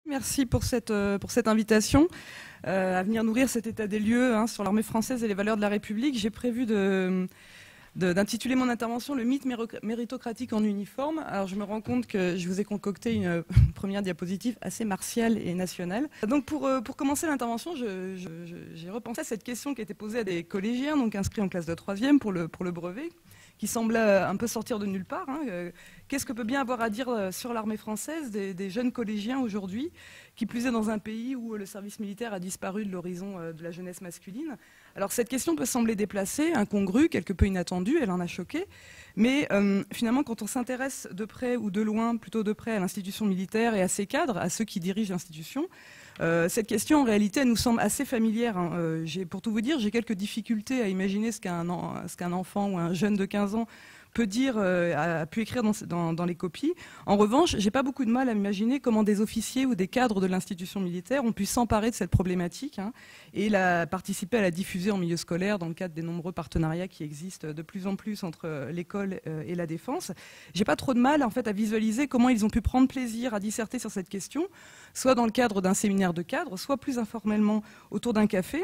Merci pour cette invitation à venir nourrir cet état des lieux sur l'armée française et les valeurs de la République. J'ai prévu d'intituler mon intervention « Le mythe méritocratique en uniforme ». Alors je me rends compte que je vous ai concocté une première diapositive assez martiale et nationale. Donc pour commencer l'intervention, j'ai repensé à cette question qui a été posée à des collégiens, donc inscrits en classe de 3e pour le brevet, qui semble un peu sortir de nulle part. Qu'est-ce que peut bien avoir à dire sur l'armée française des jeunes collégiens aujourd'hui, qui plus est dans un pays où le service militaire a disparu de l'horizon de la jeunesse masculine? Alors cette question peut sembler déplacée, incongrue, quelque peu inattendue, elle en a choqué, mais finalement quand on s'intéresse de près ou de loin, plutôt de près à l'institution militaire et à ses cadres, à ceux qui dirigent l'institution, cette question, en réalité, elle nous semble assez familière. Pour tout vous dire, j'ai quelques difficultés à imaginer ce qu'un enfant ou un jeune de 15 ans peut dire, a pu écrire dans les copies. En revanche, j'ai pas beaucoup de mal à imaginer comment des officiers ou des cadres de l'institution militaire ont pu s'emparer de cette problématique et participer à la diffuser en milieu scolaire dans le cadre des nombreux partenariats qui existent de plus en plus entre l'école et la défense. J'ai pas trop de mal en fait à visualiser comment ils ont pu prendre plaisir à disserter sur cette question, soit dans le cadre d'un séminaire de cadre, soit plus informellement autour d'un café.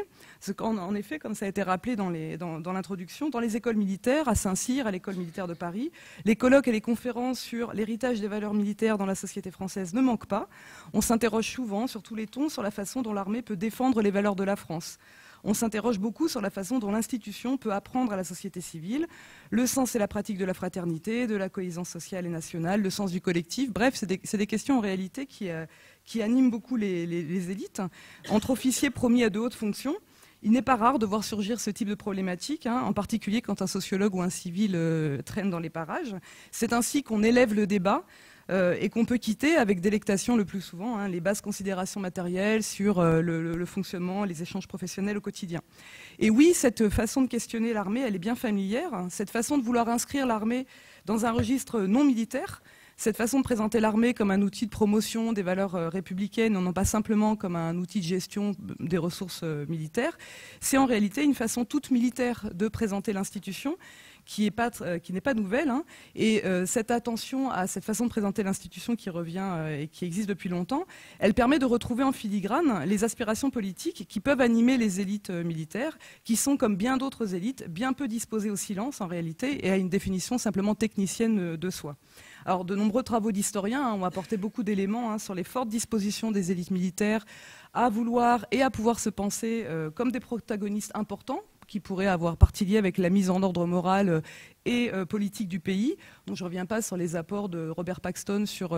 En effet, comme ça a été rappelé dans l'introduction, dans les écoles militaires, à Saint-Cyr, à l'école militaire de Paris, les colloques et les conférences sur l'héritage des valeurs militaires dans la société française ne manquent pas. On s'interroge souvent, sur tous les tons, sur la façon dont l'armée peut défendre les valeurs de la France. On s'interroge beaucoup sur la façon dont l'institution peut apprendre à la société civile le sens et la pratique de la fraternité, de la cohésion sociale et nationale, le sens du collectif. Bref, c'est des questions en réalité qui animent beaucoup les élites. Entre officiers promis à de hautes fonctions, il n'est pas rare de voir surgir ce type de problématique, en particulier quand un sociologue ou un civil traîne dans les parages. C'est ainsi qu'on élève le débat et qu'on peut quitter avec délectation le plus souvent les basses considérations matérielles sur le fonctionnement, les échanges professionnels au quotidien. Et oui, cette façon de questionner l'armée, elle est bien familière. Cette façon de vouloir inscrire l'armée dans un registre non militaire, cette façon de présenter l'armée comme un outil de promotion des valeurs républicaines, non pas simplement comme un outil de gestion des ressources militaires, c'est en réalité une façon toute militaire de présenter l'institution qui n'est pas nouvelle. Et cette attention à cette façon de présenter l'institution qui revient et qui existe depuis longtemps, elle permet de retrouver en filigrane les aspirations politiques qui peuvent animer les élites militaires, qui sont, comme bien d'autres élites, bien peu disposées au silence en réalité et à une définition simplement technicienne de soi. Alors, de nombreux travaux d'historiens ont apporté beaucoup d'éléments sur les fortes dispositions des élites militaires à vouloir et à pouvoir se penser comme des protagonistes importants qui pourraient avoir partie liée avec la mise en ordre moral et politique du pays. Donc, je ne reviens pas sur les apports de Robert Paxton sur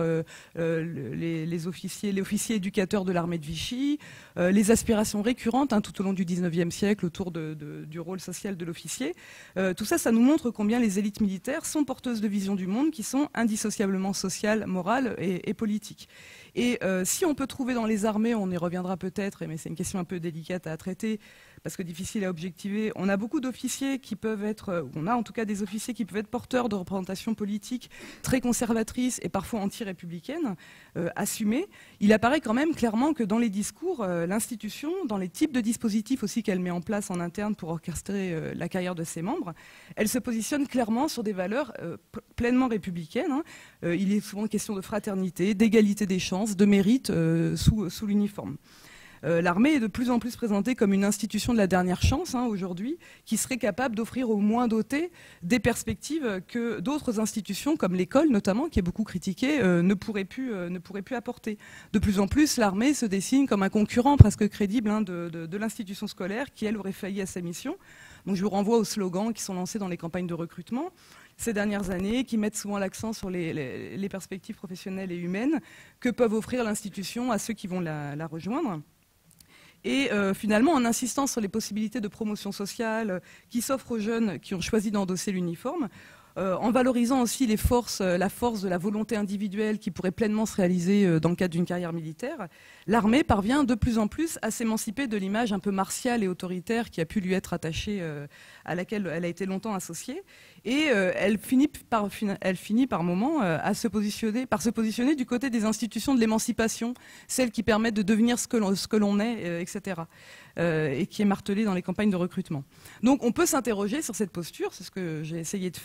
les officiers éducateurs de l'armée de Vichy, les aspirations récurrentes tout au long du XIXe siècle autour du rôle social de l'officier. Tout ça, ça nous montre combien les élites militaires sont porteuses de visions du monde qui sont indissociablement sociales, morales et politiques. Et si on peut trouver dans les armées, on y reviendra peut-être, mais c'est une question un peu délicate à traiter, parce que difficile à objectiver, on a beaucoup d'officiers qui peuvent être, on a en tout cas des officiers qui peuvent être porteurs de représentations politiques très conservatrices et parfois anti-républicaines, assumées. Il apparaît quand même clairement que dans les discours, l'institution, dans les types de dispositifs aussi qu'elle met en place en interne pour orchestrer la carrière de ses membres, elle se positionne clairement sur des valeurs pleinement républicaines. Il est souvent question de fraternité, d'égalité des chances, de mérite sous l'uniforme. L'armée est de plus en plus présentée comme une institution de la dernière chance aujourd'hui, qui serait capable d'offrir aux moins dotés des perspectives que d'autres institutions, comme l'école notamment, qui est beaucoup critiquée, ne pourraient plus apporter. De plus en plus, l'armée se dessine comme un concurrent presque crédible de l'institution scolaire qui, elle, aurait failli à sa mission. Donc je vous renvoie aux slogans qui sont lancés dans les campagnes de recrutement ces dernières années, qui mettent souvent l'accent sur les perspectives professionnelles et humaines que peuvent offrir l'institution à ceux qui vont la rejoindre. Et finalement, en insistant sur les possibilités de promotion sociale qui s'offrent aux jeunes qui ont choisi d'endosser l'uniforme, en valorisant aussi la force de la volonté individuelle qui pourrait pleinement se réaliser dans le cadre d'une carrière militaire, l'armée parvient de plus en plus à s'émanciper de l'image un peu martiale et autoritaire qui a pu lui être attachée, à laquelle elle a été longtemps associée. Et elle finit par moments par se positionner du côté des institutions de l'émancipation, celles qui permettent de devenir ce que l'on est, etc. Et qui est martelée dans les campagnes de recrutement. Donc on peut s'interroger sur cette posture, c'est ce que j'ai essayé de faire,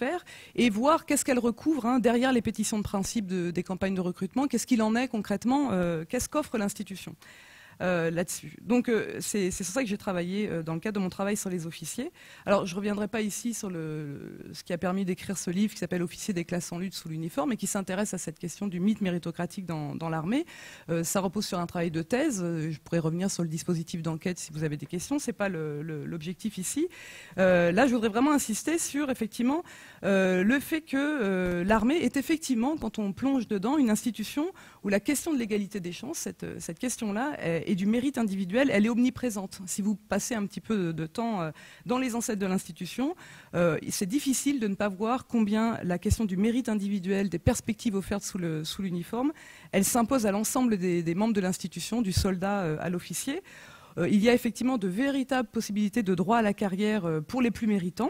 et voir qu'est-ce qu'elle recouvre hein, derrière les pétitions de principe des campagnes de recrutement, qu'est-ce qu'il en est concrètement, qu'est-ce qu'offre l'institution. Là-dessus. Donc c'est sur ça que j'ai travaillé dans le cadre de mon travail sur les officiers. Alors je ne reviendrai pas ici sur ce qui a permis d'écrire ce livre qui s'appelle Officiers des classes en lutte sous l'uniforme et qui s'intéresse à cette question du mythe méritocratique dans l'armée. Ça repose sur un travail de thèse. Je pourrais revenir sur le dispositif d'enquête si vous avez des questions. Ce n'est pas l'objectif ici. Là, je voudrais vraiment insister sur effectivement le fait que l'armée est effectivement, quand on plonge dedans, une institution où la question de l'égalité des chances, cette question-là, et du mérite individuel, elle est omniprésente. Si vous passez un petit peu de temps dans les ancêtres de l'institution, c'est difficile de ne pas voir combien la question du mérite individuel, des perspectives offertes sous l'uniforme, elle s'impose à l'ensemble des membres de l'institution, du soldat à l'officier. Il y a effectivement de véritables possibilités de droit à la carrière pour les plus méritants.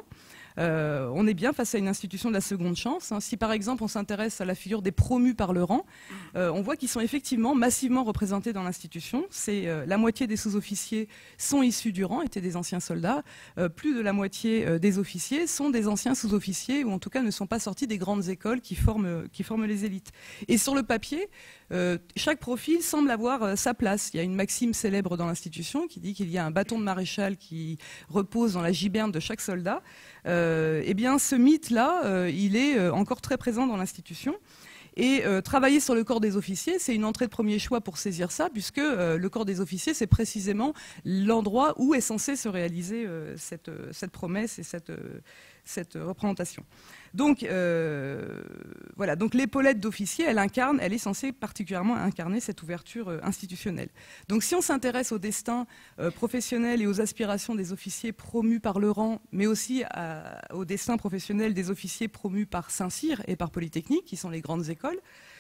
On est bien face à une institution de la seconde chance. Hein. Si par exemple on s'intéresse à la figure des promus par le rang, on voit qu'ils sont effectivement massivement représentés dans l'institution. C'est la moitié des sous-officiers sont issus du rang, étaient des anciens soldats. Plus de la moitié des officiers sont des anciens sous-officiers ou en tout cas ne sont pas sortis des grandes écoles qui forment les élites. Et sur le papier, chaque profil semble avoir sa place. Il y a une maxime célèbre dans l'institution qui dit qu'il y a un bâton de maréchal qui repose dans la giberne de chaque soldat. Eh bien, ce mythe-là, il est encore très présent dans l'institution. Et travailler sur le corps des officiers, c'est une entrée de premier choix pour saisir ça, puisque le corps des officiers, c'est précisément l'endroit où est censée se réaliser cette promesse et cette représentation. Donc, voilà. Donc, l'épaulette d'officier, elle est censée particulièrement incarner cette ouverture institutionnelle. Donc, si on s'intéresse au destin professionnel et aux aspirations des officiers promus par le rang, mais aussi au destin professionnel des officiers promus par Saint-Cyr et par Polytechnique, qui sont les grandes écoles,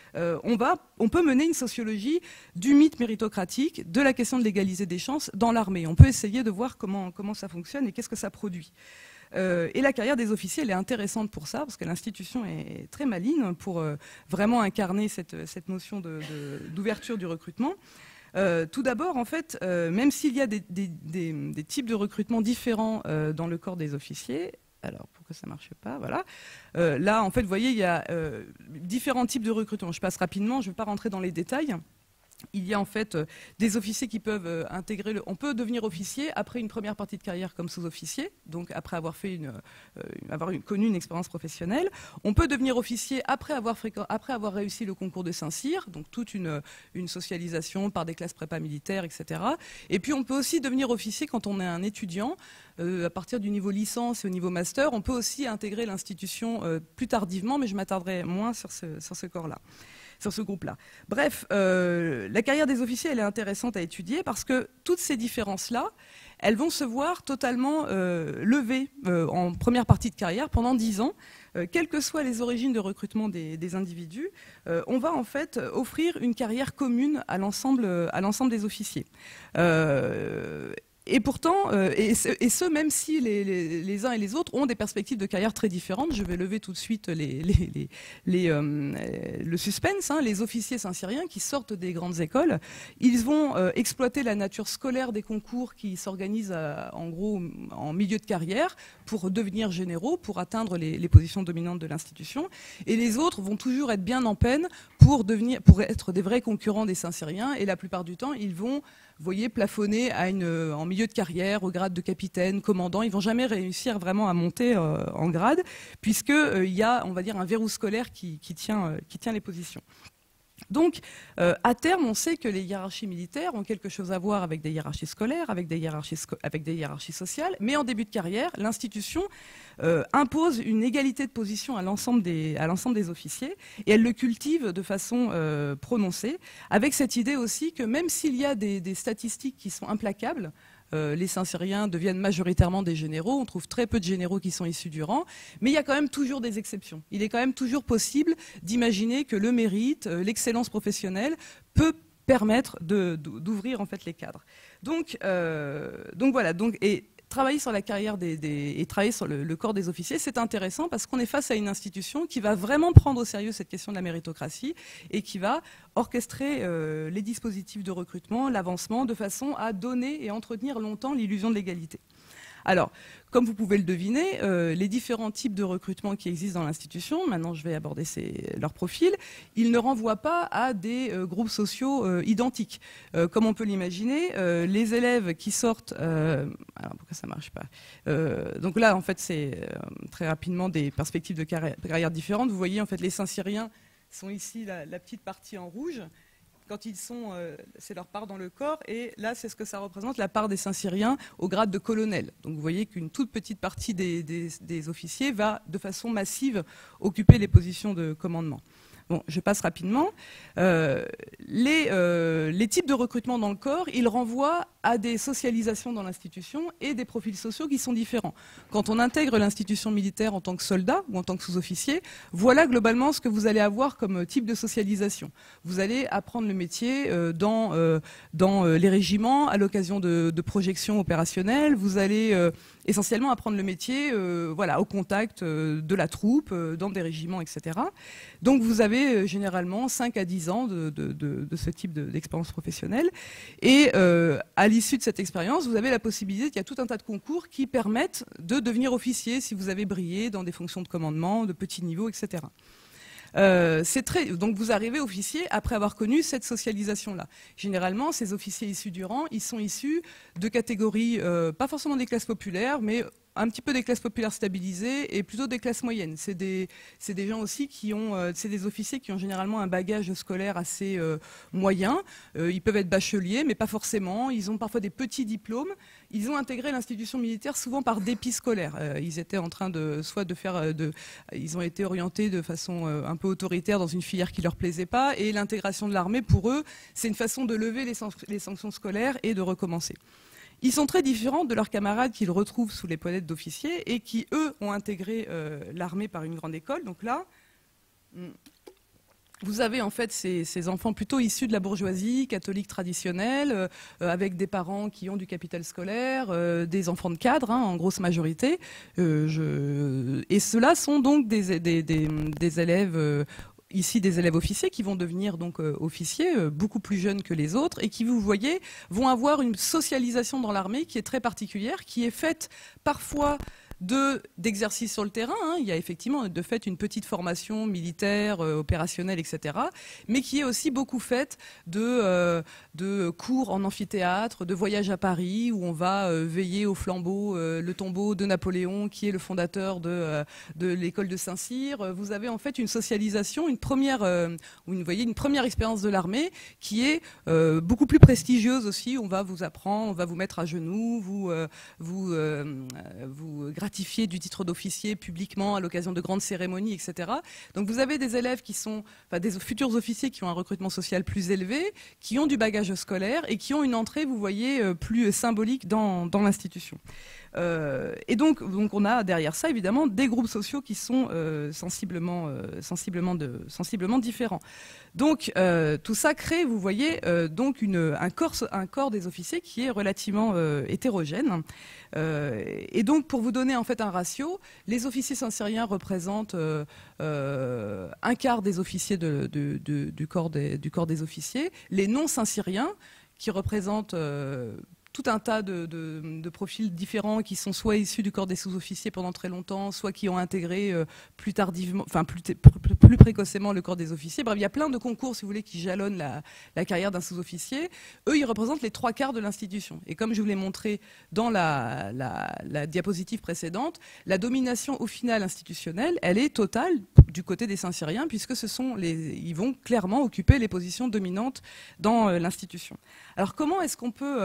on peut mener une sociologie du mythe méritocratique, de la question de l'égalité des chances dans l'armée. On peut essayer de voir comment ça fonctionne et qu'est-ce que ça produit. Et la carrière des officiers, elle est intéressante pour ça, parce que l'institution est très maligne pour vraiment incarner cette notion d'ouverture du recrutement. Tout d'abord, en fait, même s'il y a des types de recrutement différents dans le corps des officiers, alors pourquoi ça ne marche pas, voilà. Là, en fait, vous voyez, il y a différents types de recrutement. Je passe rapidement, je ne vais pas rentrer dans les détails. Il y a en fait des officiers qui peuvent intégrer on peut devenir officier après une première partie de carrière comme sous-officier, donc après avoir connu une expérience professionnelle. On peut devenir officier après avoir réussi le concours de Saint-Cyr, donc toute une socialisation par des classes prépa militaires, etc. Et puis on peut aussi devenir officier quand on est un étudiant, à partir du niveau licence et au niveau master. On peut aussi intégrer l'institution plus tardivement, mais je m'attarderai moins sur ce corps-là. Sur ce groupe-là. Bref, la carrière des officiers, elle est intéressante à étudier parce que toutes ces différences-là, elles vont se voir totalement levées en première partie de carrière pendant 10 ans. Quelles que soient les origines de recrutement des individus, on va en fait offrir une carrière commune à l'ensemble des officiers. Et pourtant, même si les uns et les autres ont des perspectives de carrière très différentes, je vais lever tout de suite le suspense. Hein, les officiers saint-cyriens qui sortent des grandes écoles, ils vont exploiter la nature scolaire des concours qui s'organisent en gros en milieu de carrière pour devenir généraux, pour atteindre les positions dominantes de l'institution. Et les autres vont toujours être bien en peine pour être des vrais concurrents des saint-cyriens. Et la plupart du temps, ils vont, vous voyez, plafonner en milieu de carrière, au grade de capitaine, commandant. Ils ne vont jamais réussir vraiment à monter en grade, puisqu'il y a, on va dire, un verrou scolaire qui tient les positions. Donc, à terme, on sait que les hiérarchies militaires ont quelque chose à voir avec des hiérarchies scolaires, avec des hiérarchies sociales, mais en début de carrière, l'institution impose une égalité de position à l'ensemble des officiers, et elle le cultive de façon prononcée, avec cette idée aussi que même s'il y a des statistiques qui sont implacables, les Saint-Cyriens deviennent majoritairement des généraux. On trouve très peu de généraux qui sont issus du rang. Mais il y a quand même toujours des exceptions. Il est quand même toujours possible d'imaginer que le mérite, l'excellence professionnelle peut permettre d'ouvrir en fait les cadres. Donc voilà. Et travailler sur la carrière et travailler sur le corps des officiers, c'est intéressant parce qu'on est face à une institution qui va vraiment prendre au sérieux cette question de la méritocratie et qui va orchestrer les dispositifs de recrutement, l'avancement, de façon à donner et entretenir longtemps l'illusion de l'égalité. Alors, comme vous pouvez le deviner, les différents types de recrutement qui existent dans l'institution, maintenant je vais aborder leurs profils, ils ne renvoient pas à des groupes sociaux identiques. Comme on peut l'imaginer, les élèves qui sortent... alors pourquoi ça ne marche pas donc là, en fait, c'est très rapidement des perspectives de carrière différentes. Vous voyez, en fait, les Saint-Cyriens sont ici la petite partie en rouge. Quand ils sont, c'est leur part dans le corps, et là, c'est ce que ça représente, la part des Saint-Cyriens au grade de colonel. Donc vous voyez qu'une toute petite partie des officiers va, de façon massive, occuper les positions de commandement. Bon, je passe rapidement. Les types de recrutement dans le corps, ils renvoient à des socialisations dans l'institution et des profils sociaux qui sont différents. Quand on intègre l'institution militaire en tant que soldat ou en tant que sous-officier, voilà globalement ce que vous allez avoir comme type de socialisation. Vous allez apprendre le métier dans les régiments à l'occasion de projections opérationnelles. Vous allez essentiellement apprendre le métier voilà, au contact de la troupe, dans des régiments, etc. Donc vous avez généralement 5 à 10 ans de ce type d'expérience professionnelle. Et à l'issue de cette expérience, vous avez la possibilité qu'il y a tout un tas de concours qui permettent de devenir officier si vous avez brillé dans des fonctions de commandement, de petits niveaux, etc. Donc vous arrivez officier après avoir connu cette socialisation-là. Généralement, ces officiers issus du rang, ils sont issus de catégories, pas forcément des classes populaires, mais un petit peu des classes populaires stabilisées et plutôt des classes moyennes. C'est des gens aussi qui ont, c'est des officiers qui ont généralement un bagage scolaire assez moyen. Ils peuvent être bacheliers, mais pas forcément. Ils ont parfois des petits diplômes. Ils ont intégré l'institution militaire souvent par dépit scolaire. Ils étaient en train ils ont été orientés de façon un peu autoritaire dans une filière qui leur plaisait pas. Et l'intégration de l'armée, pour eux, c'est une façon de lever les sanctions scolaires et de recommencer. Ils sont très différents de leurs camarades qu'ils retrouvent sous les épaulettes d'officiers et qui, eux, ont intégré l'armée par une grande école. Donc là, vous avez en fait ces enfants plutôt issus de la bourgeoisie catholique traditionnelle, avec des parents qui ont du capital scolaire, des enfants de cadres, hein, en grosse majorité. Et ceux-là sont donc des élèves... ici des élèves officiers qui vont devenir donc officiers, beaucoup plus jeunes que les autres, et qui, vous voyez, vont avoir une socialisation dans l'armée qui est très particulière, qui est faite parfois d'exercices sur le terrain. Hein. Il y a effectivement de fait une petite formation militaire, opérationnelle, etc. Mais qui est aussi beaucoup faite de cours en amphithéâtre, de voyages à Paris où on va veiller au flambeau, le tombeau de Napoléon qui est le fondateur de l'école de Saint-Cyr. Vous avez en fait une socialisation, une première expérience de l'armée qui est beaucoup plus prestigieuse aussi. On va vous apprendre, on va vous mettre à genoux, vous gratifier du titre d'officier publiquement à l'occasion de grandes cérémonies, etc. Donc vous avez des élèves qui sont, des futurs officiers qui ont un recrutement social plus élevé, qui ont du bagage scolaire et qui ont une entrée, vous voyez, plus symbolique dans l'institution. Et donc on a derrière ça évidemment des groupes sociaux qui sont sensiblement différents. Donc tout ça crée, vous voyez, donc un corps des officiers qui est relativement hétérogène. Et donc pour vous donner en fait un ratio, les officiers saint-cyriens représentent un quart des officiers du corps des officiers. Les non saint-cyriens qui représentent tout un tas de profils différents qui sont soit issus du corps des sous-officiers pendant très longtemps, soit qui ont intégré plus tardivement, enfin plus précocement le corps des officiers. Bref, il y a plein de concours, si vous voulez, qui jalonnent la carrière d'un sous-officier. Eux, ils représentent les 3/4 de l'institution. Et comme je vous l'ai montré dans la diapositive précédente, la domination au final institutionnelle, elle est totale du côté des Saint-Cyriens, puisque ils vont clairement occuper les positions dominantes dans l'institution. Alors comment est-ce qu'on peut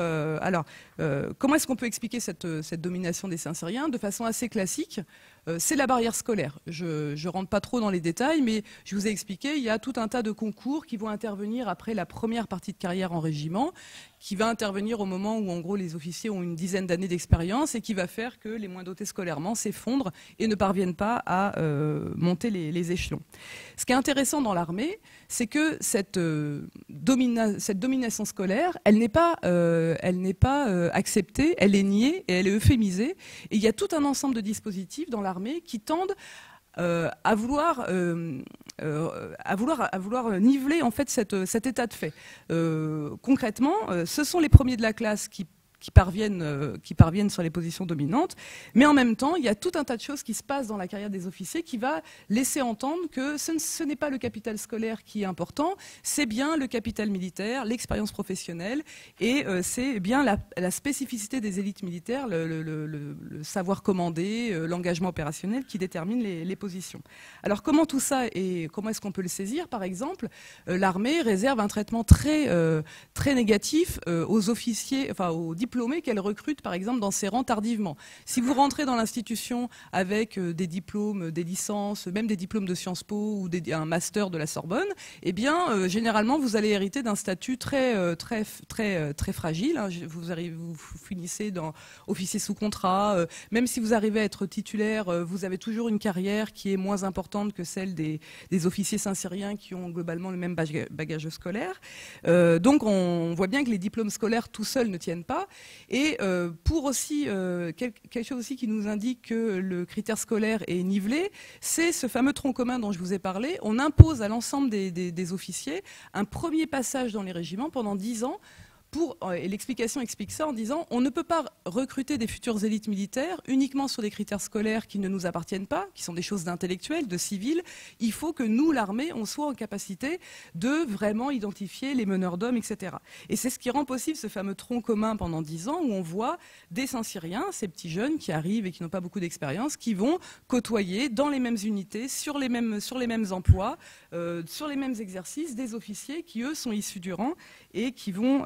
expliquer cette domination des Saint-Cyriens de façon assez classique? C'est la barrière scolaire. Je ne rentre pas trop dans les détails, mais je vous ai expliqué, il y a tout un tas de concours qui vont intervenir après la première partie de carrière en régiment, qui va intervenir au moment où en gros les officiers ont une dizaine d'années d'expérience et qui va faire que les moins dotés scolairement s'effondrent et ne parviennent pas à monter les échelons. Ce qui est intéressant dans l'armée, c'est que cette domination scolaire, elle n'est pas acceptée, elle est niée et elle est euphémisée. Et il y a tout un ensemble de dispositifs dans l'armée qui tendent à vouloir niveler en fait cet état de fait. Concrètement, ce sont les premiers de la classe qui qui parviennent sur les positions dominantes, mais en même temps, il y a tout un tas de choses qui se passent dans la carrière des officiers qui va laisser entendre que ce n'est pas le capital scolaire qui est important, c'est bien le capital militaire, l'expérience professionnelle, et c'est bien la spécificité des élites militaires, le savoir commander, l'engagement opérationnel qui détermine les positions. Alors comment tout ça et comment est-ce qu'on peut le saisir? Par exemple, l'armée réserve un traitement très négatif aux officiers, enfin aux diplômés qu'elle recrute par exemple dans ses rangs tardivement. Si vous rentrez dans l'institution avec des diplômes, des licences, même des diplômes de Sciences Po ou un master de la Sorbonne, eh bien généralement vous allez hériter d'un statut très fragile. Hein. Vous finissez dans officier sous contrat, même si vous arrivez à être titulaire, vous avez toujours une carrière qui est moins importante que celle des officiers saint-cyriens qui ont globalement le même bagage scolaire. Donc on voit bien que les diplômes scolaires tout seuls ne tiennent pas. Et pour aussi quelque chose aussi qui nous indique que le critère scolaire est nivelé, c'est ce fameux tronc commun dont je vous ai parlé. On impose à l'ensemble des officiers un premier passage dans les régiments pendant 10 ans. Et l'explication explique ça en disant on ne peut pas recruter des futures élites militaires uniquement sur des critères scolaires qui ne nous appartiennent pas, qui sont des choses d'intellectuels, de civils. Il faut que nous, l'armée, on soit en capacité de vraiment identifier les meneurs d'hommes, etc. Et c'est ce qui rend possible ce fameux tronc commun pendant 10 ans où on voit des Saint-Cyriens, ces petits jeunes qui arrivent et qui n'ont pas beaucoup d'expérience, qui vont côtoyer dans les mêmes unités, sur les mêmes emplois, sur les mêmes exercices, des officiers qui, eux, sont issus du rang et qui vont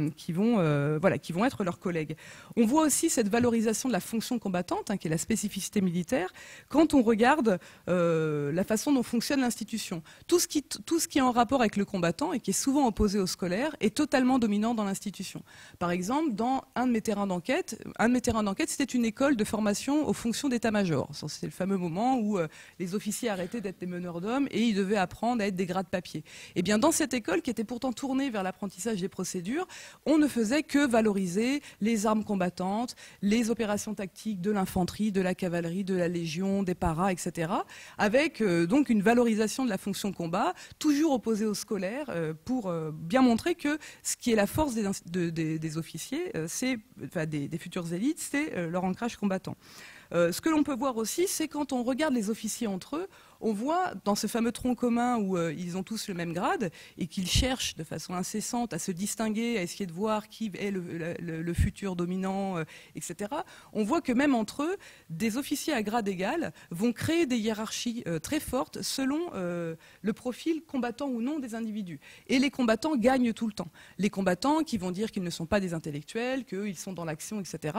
être leurs collègues. On voit aussi cette valorisation de la fonction combattante, hein, qui est la spécificité militaire, quand on regarde la façon dont fonctionne l'institution. Tout ce qui est en rapport avec le combattant et qui est souvent opposé au scolaire est totalement dominant dans l'institution. Par exemple, dans un de mes terrains d'enquête, c'était une école de formation aux fonctions d'état-major. C'était le fameux moment où les officiers arrêtaient d'être des meneurs d'hommes et ils devaient apprendre à être des gras de papier. Et bien, dans cette école, qui était pourtant tournée vers l'apprentissage des procédures, on ne faisait que valoriser les armes combattantes, les opérations tactiques de l'infanterie, de la cavalerie, de la légion, des paras, etc. Avec donc une valorisation de la fonction combat, toujours opposée au scolaire, pour bien montrer que ce qui est la force des officiers, des futures élites, c'est leur ancrage combattant. Ce que l'on peut voir aussi, c'est quand on regarde les officiers entre eux, on voit dans ce fameux tronc commun où ils ont tous le même grade et qu'ils cherchent de façon incessante à se distinguer, à essayer de voir qui est le futur dominant, etc. On voit que même entre eux, des officiers à grade égal vont créer des hiérarchies très fortes selon le profil combattant ou non des individus. Et les combattants gagnent tout le temps. Les combattants qui vont dire qu'ils ne sont pas des intellectuels, qu'ils sont dans l'action, etc.,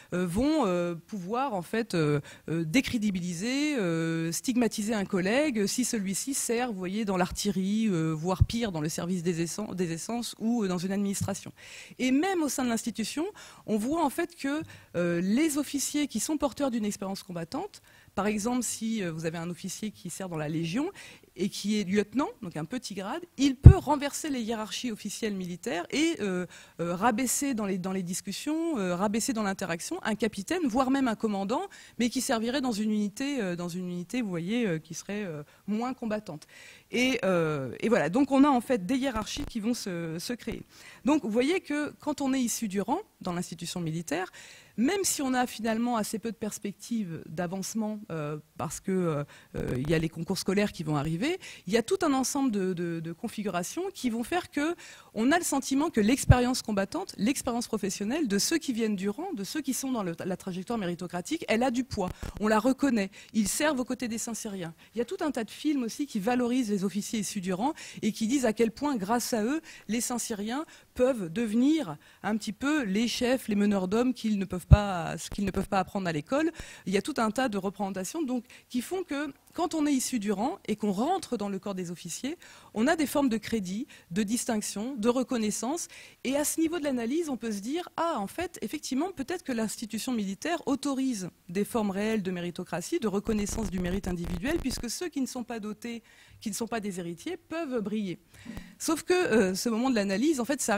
vont pouvoir en fait décrédibiliser, stigmatiser un collègue si celui-ci sert, vous voyez, dans l'artillerie, voire pire, dans le service des essences ou dans une administration. Et même au sein de l'institution, on voit en fait que les officiers qui sont porteurs d'une expérience combattante, par exemple, si vous avez un officier qui sert dans la Légion et qui est lieutenant, donc un petit grade, il peut renverser les hiérarchies officielles militaires et rabaisser dans les discussions, rabaisser dans l'interaction un capitaine, voire même un commandant, mais qui servirait dans une unité, vous voyez, qui serait moins combattante. Et voilà, donc on a en fait des hiérarchies qui vont se créer. Donc vous voyez que quand on est issu du rang dans l'institution militaire, même si on a finalement assez peu de perspectives d'avancement parce qu'il y a les concours scolaires qui vont arriver, il y a tout un ensemble de configurations qui vont faire qu'on a le sentiment que l'expérience combattante, l'expérience professionnelle de ceux qui viennent du rang, de ceux qui sont dans la trajectoire méritocratique, elle a du poids. On la reconnaît. Ils servent aux côtés des Saint-Cyriens. Il y a tout un tas de films aussi qui valorisent les officiers issus du rang et qui disent à quel point, grâce à eux, les Saint-Cyriens peuvent devenir un petit peu les chefs, les meneurs d'hommes qu'ils ne peuvent pas apprendre à l'école. Il y a tout un tas de représentations donc, qui font que quand on est issu du rang et qu'on rentre dans le corps des officiers, on a des formes de crédit, de distinction, de reconnaissance. Et à ce niveau de l'analyse, on peut se dire, ah, en fait, effectivement, peut-être que l'institution militaire autorise des formes réelles de méritocratie, de reconnaissance du mérite individuel, puisque ceux qui ne sont pas dotés, qui ne sont pas des héritiers, peuvent briller. Sauf que ce moment de l'analyse, en fait, s'arrête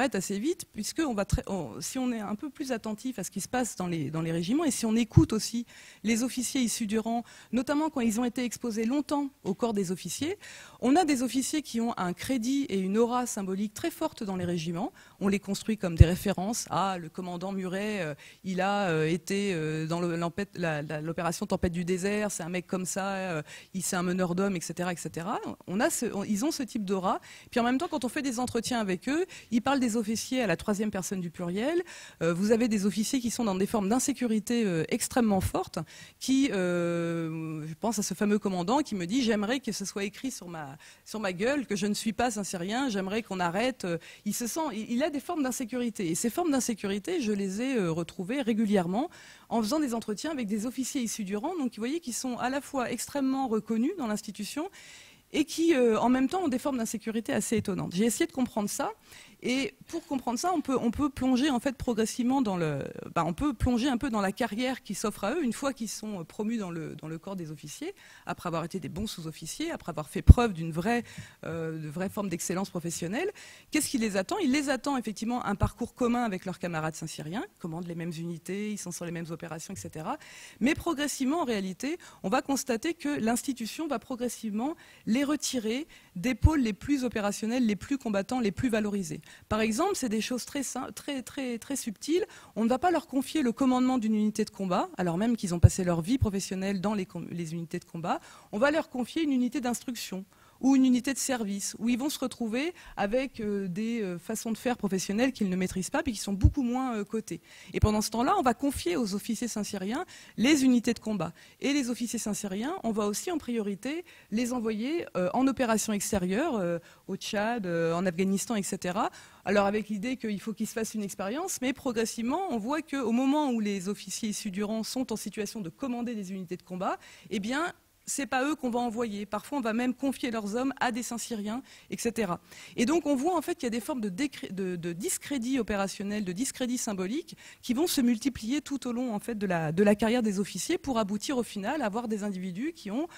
s'arrête assez vite, puisque si on est un peu plus attentif à ce qui se passe dans les régiments, et si on écoute aussi les officiers issus du rang, notamment quand ils ont été exposés longtemps au corps des officiers, on a des officiers qui ont un crédit et une aura symbolique très forte dans les régiments. On les construit comme des références. Ah, le commandant Muret, il a été dans l'opération Tempête du désert, c'est un mec comme ça, c'est un meneur d'hommes, etc., etc. Ils ont ce type d'aura. Puis en même temps, quand on fait des entretiens avec eux, ils parlent des officiers à la troisième personne du pluriel. Vous avez des officiers qui sont dans des formes d'insécurité extrêmement fortes, je pense à ce fameux commandant qui me dit « J'aimerais que ce soit écrit sur ma gueule que je ne suis pas un Syrien, j'aimerais qu'on arrête ». Il a des formes d'insécurité. Et ces formes d'insécurité, je les ai retrouvées régulièrement en faisant des entretiens avec des officiers issus du rang. Donc, vous voyez qu'ils sont à la fois extrêmement reconnus dans l'institution et qui, en même temps, ont des formes d'insécurité assez étonnantes. J'ai essayé de comprendre ça. Et pour comprendre ça, on peut plonger en fait progressivement on peut plonger un peu dans la carrière qui s'offre à eux une fois qu'ils sont promus dans le corps des officiers, après avoir été des bons sous-officiers, après avoir fait preuve de vraie forme d'excellence professionnelle. Qu'est-ce qui les attend? Il les attend effectivement un parcours commun avec leurs camarades saint-syriens, ils commandent les mêmes unités, ils sont sur les mêmes opérations, etc. Mais progressivement, en réalité, on va constater que l'institution va progressivement les retirer des pôles les plus opérationnels, les plus combattants, les plus valorisés. Par exemple, c'est des choses très subtiles. On ne va pas leur confier le commandement d'une unité de combat, alors même qu'ils ont passé leur vie professionnelle dans les unités de combat. On va leur confier une unité d'instruction ou une unité de service, où ils vont se retrouver avec des façons de faire professionnelles qu'ils ne maîtrisent pas, puis qui sont beaucoup moins cotées. Et pendant ce temps-là, on va confier aux officiers saint-syriens les unités de combat. Et les officiers saint-syriens, on va aussi en priorité les envoyer en opération extérieure, au Tchad, en Afghanistan, etc. Alors avec l'idée qu'il faut qu'ils se fassent une expérience, mais progressivement, on voit qu'au moment où les officiers issus du rang sont en situation de commander des unités de combat, eh bien, c'est pas eux qu'on va envoyer. Parfois, on va même confier leurs hommes à des Saint-Syriens, etc. Et donc, on voit en fait qu'il y a des formes de discrédit opérationnel, de discrédit symbolique, qui vont se multiplier tout au long en fait de la carrière des officiers pour aboutir au final à avoir des individus qui ont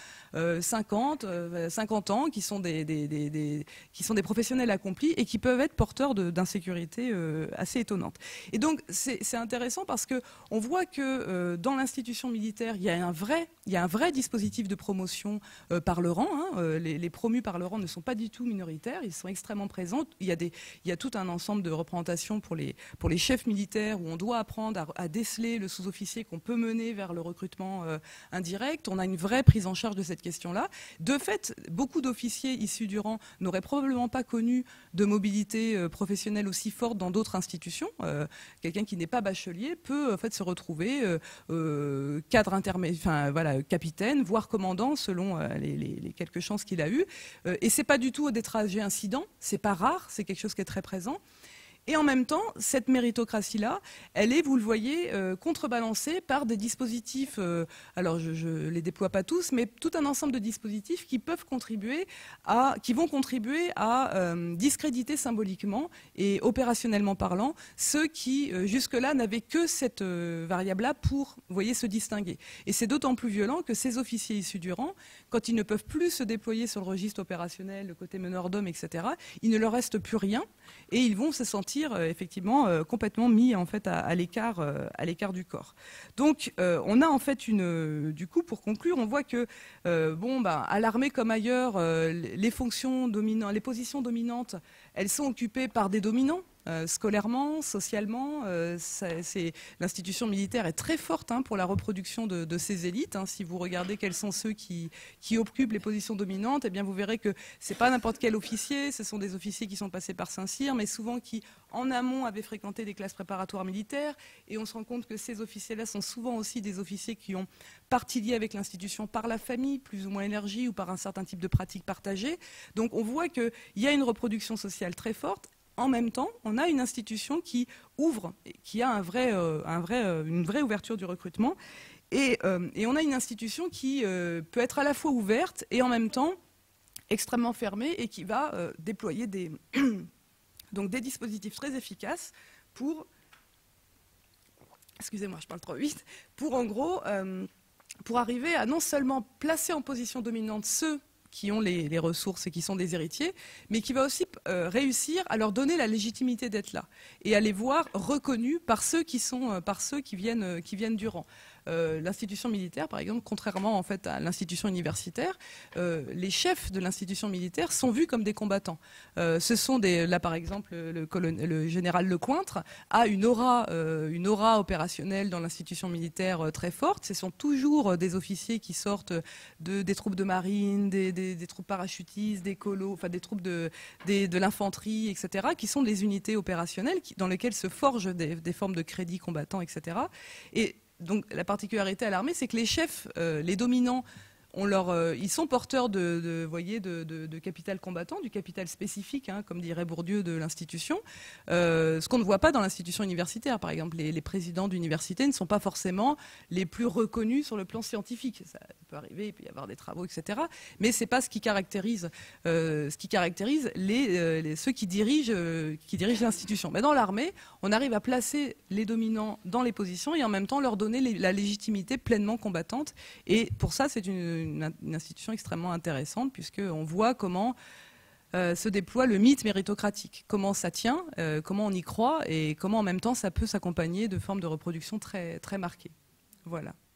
50 ans, qui sont des professionnels accomplis et qui peuvent être porteurs d'insécurité assez étonnantes. Et donc, c'est intéressant parce que on voit que dans l'institution militaire, il y a un vrai dispositif de promotion par le rang. Les promus par le rang ne sont pas du tout minoritaires, ils sont extrêmement présents. Il y a tout un ensemble de représentations pour les chefs militaires où on doit apprendre à déceler le sous-officier qu'on peut mener vers le recrutement indirect. On a une vraie prise en charge de cette question-là. De fait, beaucoup d'officiers issus du rang n'auraient probablement pas connu de mobilité professionnelle aussi forte dans d'autres institutions. Quelqu'un qui n'est pas bachelier peut en fait se retrouver cadre intermédiaire, enfin voilà, capitaine, voire commandant selon les quelques chances qu'il a eues. Et c'est pas du tout des trajets incidents, c'est pas rare, c'est quelque chose qui est très présent. Et en même temps, cette méritocratie-là, elle est, vous le voyez, contrebalancée par des dispositifs, alors je ne les déploie pas tous, mais tout un ensemble de dispositifs qui vont contribuer à discréditer symboliquement et opérationnellement parlant ceux qui, jusque-là, n'avaient que cette variable-là pour, vous voyez, se distinguer. Et c'est d'autant plus violent que ces officiers issus du rang, quand ils ne peuvent plus se déployer sur le registre opérationnel, le côté meneur d'hommes, etc., il ne leur reste plus rien et ils vont se sentir effectivement complètement mis en fait à l'écart du corps. Donc on a en fait du coup pour conclure, on voit que à l'armée comme ailleurs, les positions dominantes, elles sont occupées par des dominants. Scolairement, socialement, l'institution militaire est très forte pour la reproduction de ces élites. Si vous regardez quels sont ceux qui occupent les positions dominantes, eh bien vous verrez que c'est pas n'importe quel officier, ce sont des officiers qui sont passés par Saint-Cyr, mais souvent qui, en amont, avaient fréquenté des classes préparatoires militaires. Et on se rend compte que ces officiers-là sont souvent aussi des officiers qui ont partie liée avec l'institution par la famille, plus ou moins élargie, ou par un certain type de pratiques partagées. Donc on voit qu'il y a une reproduction sociale très forte. En même temps, on a une institution qui ouvre, qui a une vraie ouverture du recrutement. Et on a une institution qui peut être à la fois ouverte et en même temps extrêmement fermée et qui va déployer des dispositifs très efficaces pour... Excusez-moi, je parle trop vite. Pour en gros, pour arriver à non seulement placer en position dominante ceux qui ont les ressources et qui sont des héritiers, mais qui va aussi réussir à leur donner la légitimité d'être là et à les voir reconnus par ceux qui viennent du rang. L'institution militaire, par exemple, contrairement en fait à l'institution universitaire, les chefs de l'institution militaire sont vus comme des combattants. Ce sont là par exemple le général Lecointre a une aura opérationnelle dans l'institution militaire très forte. Ce sont toujours des officiers qui sortent des troupes de marine, des troupes parachutistes, des colos, enfin des troupes de l'infanterie, etc., qui sont des unités opérationnelles dans lesquelles se forgent des formes de crédits combattants, etc. Et donc la particularité à l'armée, c'est que les chefs, les dominants, ils sont porteurs de capital combattant, du capital spécifique, hein, comme dirait Bourdieu, de l'institution. Ce qu'on ne voit pas dans l'institution universitaire. Par exemple, les présidents d'université ne sont pas forcément les plus reconnus sur le plan scientifique. Ça peut arriver, il peut y avoir des travaux, etc. Mais c'est pas ce qui caractérise, ceux qui dirigent l'institution. Mais dans l'armée, on arrive à placer les dominants dans les positions et en même temps leur donner la légitimité pleinement combattante. Et pour ça, c'est une institution extrêmement intéressante puisqu'on voit comment se déploie le mythe méritocratique, comment ça tient, comment on y croit et comment en même temps ça peut s'accompagner de formes de reproduction très, très marquées. Voilà.